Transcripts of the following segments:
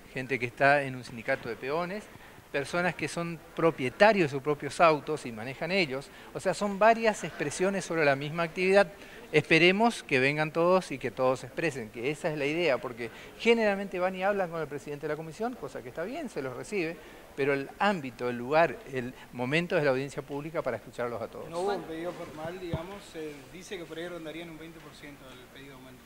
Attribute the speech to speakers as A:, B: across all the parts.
A: gente que está en un sindicato de peones, personas que son propietarios de sus propios autos y manejan ellos. O sea, son varias expresiones sobre la misma actividad. Esperemos que vengan todos y que todos se expresen, que esa es la idea, porque generalmente van y hablan con el presidente de la comisión, cosa que está bien, se los recibe, pero el ámbito, el lugar, el momento es la audiencia pública para escucharlos a todos.
B: No hubo un pedido formal, digamos, se dice que por ahí rondarían un 20% del pedido de aumento.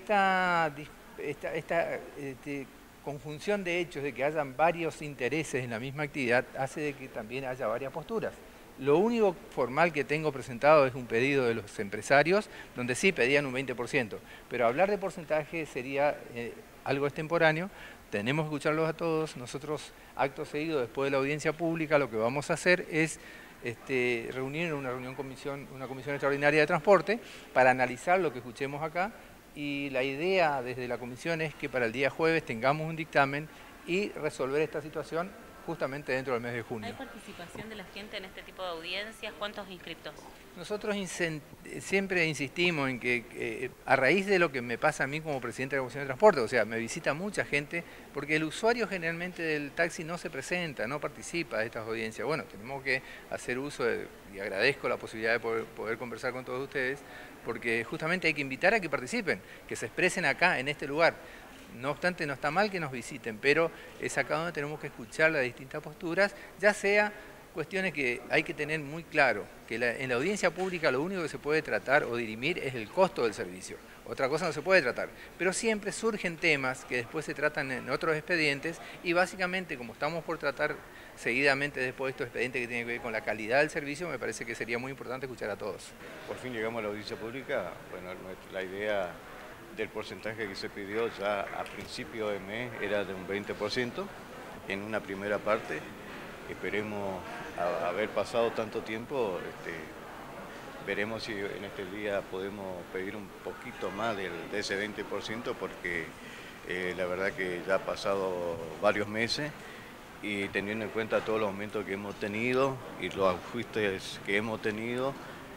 A: Esta conjunción de hechos de que hayan varios intereses en la misma actividad hace de que también haya varias posturas. Lo único formal que tengo presentado es un pedido de los empresarios, donde sí pedían un 20%, pero hablar de porcentaje sería algo extemporáneo. Tenemos que escucharlos a todos. Nosotros, acto seguido, después de la audiencia pública, lo que vamos a hacer es reunir en una comisión extraordinaria de transporte para analizar lo que escuchemos acá, y la idea desde la comisión es que para el día jueves tengamos un dictamen y resolver esta situación justamente dentro del mes de junio.
C: ¿Hay participación de la gente en este tipo de audiencias? ¿Cuántos inscriptos?
A: Nosotros siempre insistimos en que a raíz de lo que me pasa a mí como presidente de la Comisión de Transporte, o sea, me visita mucha gente, porque el usuario generalmente del taxi no se presenta, no participa de estas audiencias. Bueno, tenemos que hacer uso y agradezco la posibilidad de poder conversar con todos ustedes, porque justamente hay que invitar a que participen, que se expresen acá, en este lugar. No obstante, no está mal que nos visiten, pero es acá donde tenemos que escuchar las distintas posturas, ya sea cuestiones que hay que tener muy claro, que en la audiencia pública lo único que se puede tratar o dirimir es el costo del servicio. Otra cosa no se puede tratar, pero siempre surgen temas que después se tratan en otros expedientes, y básicamente, como estamos por tratar seguidamente después de estos expedientes que tienen que ver con la calidad del servicio, me parece que sería muy importante escuchar a todos.
D: Por fin llegamos a la audiencia pública. Bueno, la idea del porcentaje que se pidió ya a principio de mes era de un 20% en una primera parte. Esperemos haber pasado tanto tiempo, veremos si en este día podemos pedir un poquito más de ese 20%, porque la verdad que ya ha pasado varios meses, y teniendo en cuenta todos los aumentos que hemos tenido y los ajustes que hemos tenido,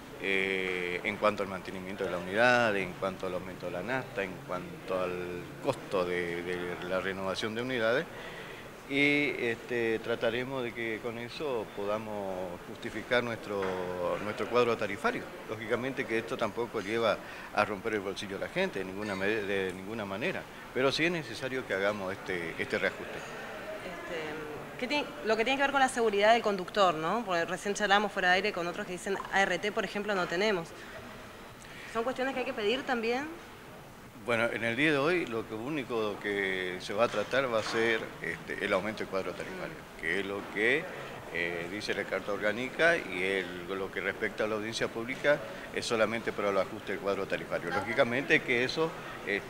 D: en cuanto al mantenimiento de la unidad, en cuanto al aumento de la nafta, en cuanto al costo de la renovación de unidades, y trataremos de que con eso podamos justificar nuestro cuadro tarifario. Lógicamente que esto tampoco lleva a romper el bolsillo de la gente de ninguna manera, pero sí es necesario que hagamos este reajuste.
E: Lo que tiene que ver con la seguridad del conductor, ¿no? Porque recién charlamos fuera de aire con otros que dicen ART, por ejemplo, no tenemos. ¿Son cuestiones que hay que pedir también?
D: Bueno, en el día de hoy lo único que se va a tratar va a ser el aumento del cuadro tarifario, que es lo que dice la Carta Orgánica, y lo que respecta a la audiencia pública es solamente para el ajuste del cuadro tarifario. Lógicamente que eso es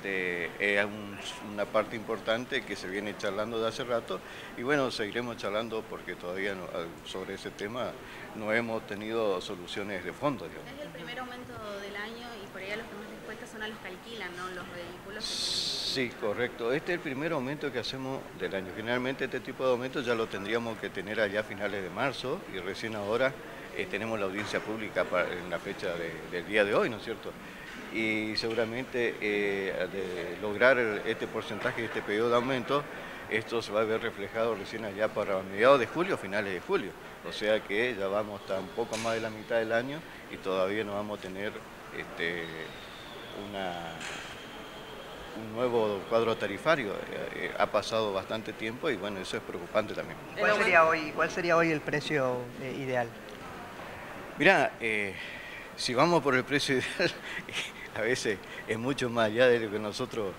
D: una parte importante que se viene charlando de hace rato, y bueno, seguiremos charlando porque todavía sobre ese tema no hemos tenido soluciones de fondo, digamos.
F: Es el primer aumento del año y por ahí a los que más les cuesta son a los que alquilan, ¿no? Los vehículos.
D: Sí, correcto. Este es el primer aumento que hacemos del año. Generalmente este tipo de aumentos ya lo tendríamos que tener allá a finales de marzo, y recién ahora tenemos la audiencia pública en la fecha del día de hoy, ¿no es cierto? Y seguramente de lograr este porcentaje, este periodo de aumento, esto se va a ver reflejado recién allá para mediados de julio, finales de julio. O sea que ya vamos hasta un poco más de la mitad del año y todavía no vamos a tener un nuevo cuadro tarifario. Ha pasado bastante tiempo y bueno, eso es preocupante también.
G: ¿Cuál sería hoy el precio ideal?
D: Mirá, si vamos por el precio ideal, a veces es mucho más allá de lo que nosotros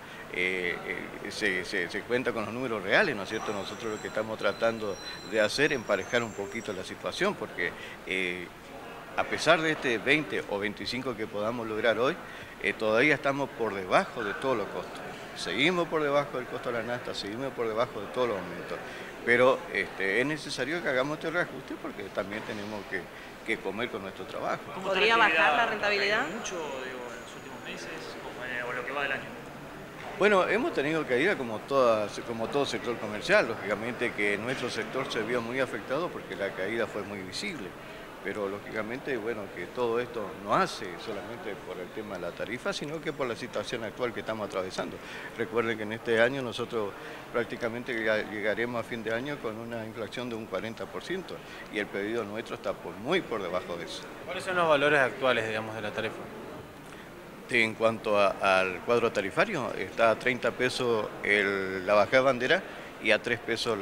D: se cuenta con los números reales, ¿no es cierto? Nosotros lo que estamos tratando de hacer es emparejar un poquito la situación, porque a pesar de este 20 o 25 que podamos lograr hoy, todavía estamos por debajo de todos los costos. Seguimos por debajo del costo de la nafta, seguimos por debajo de todos los aumentos. Pero es necesario que hagamos este reajuste porque también tenemos que comer con nuestro trabajo.
E: ¿Podría bajar la rentabilidad?
H: ¿Mucho, digo, en los últimos meses o lo que va del año?
D: Bueno, hemos tenido caída como todo sector comercial. Lógicamente que nuestro sector se vio muy afectado porque la caída fue muy visible. pero lógicamente, bueno, que todo esto no hace solamente por el tema de la tarifa, sino que por la situación actual que estamos atravesando. Recuerden que en este año nosotros prácticamente llegaremos a fin de año con una inflación de un 40% y el pedido nuestro está muy por debajo de eso.
I: ¿Cuáles son los valores actuales, digamos, de la tarifa?
D: En cuanto al cuadro tarifario, está a 30 pesos la bajada de bandera y a 3 pesos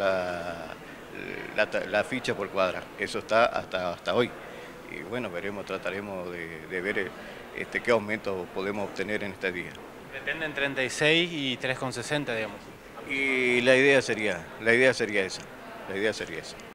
D: la ficha por cuadra. Eso está hasta hoy. Y bueno, trataremos de ver qué aumento podemos obtener en este día.
I: Pretenden 36 y 3,60, digamos.
D: Y la idea sería esa.